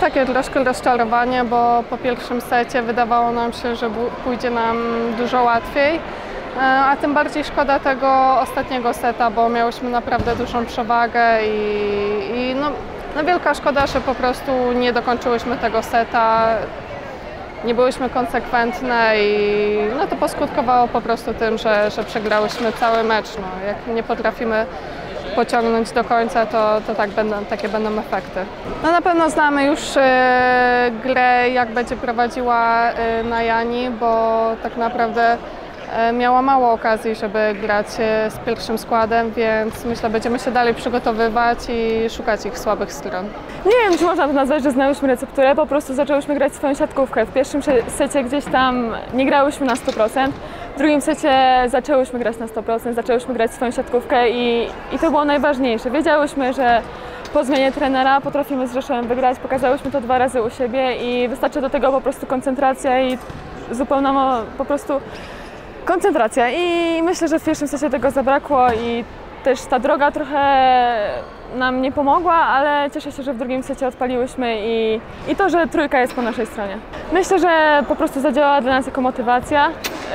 takie troszkę rozczarowanie, bo po pierwszym secie wydawało nam się, że pójdzie nam dużo łatwiej, a tym bardziej szkoda tego ostatniego seta, bo miałyśmy naprawdę dużą przewagę i wielka szkoda, że po prostu nie dokończyłyśmy tego seta, nie byłyśmy konsekwentne i to poskutkowało po prostu tym, że przegrałyśmy cały mecz. Jak nie potrafimy pociągnąć do końca, to takie będą efekty. Na pewno znamy już grę, jak będzie prowadziła Najani, bo tak naprawdę miała mało okazji, żeby grać z pierwszym składem, więc myślę, będziemy się dalej przygotowywać i szukać ich słabych stron. Nie wiem, czy można to nazwać, że znałyśmy recepturę, po prostu zaczęłyśmy grać swoją siatkówkę. W pierwszym secie gdzieś tam nie grałyśmy na 100%, w drugim secie zaczęłyśmy grać na 100%, zaczęłyśmy grać swoją siatkówkę i to było najważniejsze. Wiedziałyśmy, że po zmianie trenera potrafimy z Rzeszowem wygrać, pokazałyśmy to 2 razy u siebie i wystarczy do tego po prostu koncentracja i zupełna po prostu koncentracja i myślę, że w pierwszym secie tego zabrakło i też ta droga trochę nam nie pomogła, ale cieszę się, że w drugim secie odpaliłyśmy i to, że trójka jest po naszej stronie. Myślę, że po prostu zadziałała dla nas jako motywacja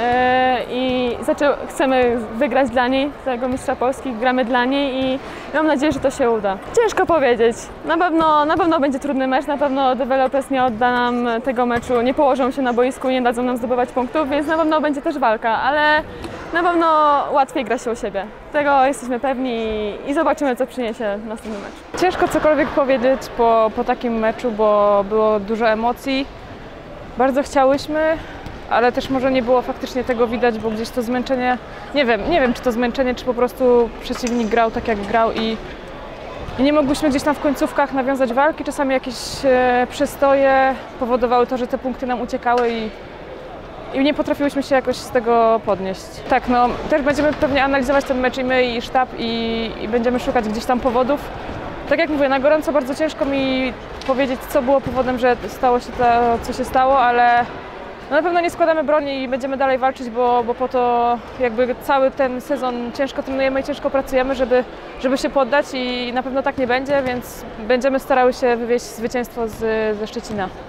i chcemy wygrać dla niej, tego mistrza Polski, gramy dla niej i mam nadzieję, że to się uda. Ciężko powiedzieć. Na pewno będzie trudny mecz, na pewno Developers nie odda nam tego meczu, nie położą się na boisku, nie dadzą nam zdobywać punktów, więc na pewno będzie też walka, ale na pewno łatwiej gra się u siebie. Tego jesteśmy pewni i zobaczymy, co przyniesie następny mecz. Ciężko cokolwiek powiedzieć po takim meczu, bo było dużo emocji. Bardzo chciałyśmy, ale też może nie było faktycznie tego widać, bo gdzieś to zmęczenie, nie wiem czy to zmęczenie, czy po prostu przeciwnik grał tak jak grał i nie mogłyśmy gdzieś tam w końcówkach nawiązać walki. Czasami jakieś przestoje powodowały to, że te punkty nam uciekały i nie potrafiłyśmy się jakoś z tego podnieść. Tak, też będziemy pewnie analizować ten mecz i my, i sztab i będziemy szukać gdzieś tam powodów. Tak jak mówię, na gorąco bardzo ciężko mi powiedzieć, co było powodem, że stało się to, co się stało, ale na pewno nie składamy broni i będziemy dalej walczyć, bo po to jakby cały ten sezon ciężko trenujemy i ciężko pracujemy, żeby się poddać i na pewno tak nie będzie, więc będziemy starały się wywieźć zwycięstwo ze Szczecina.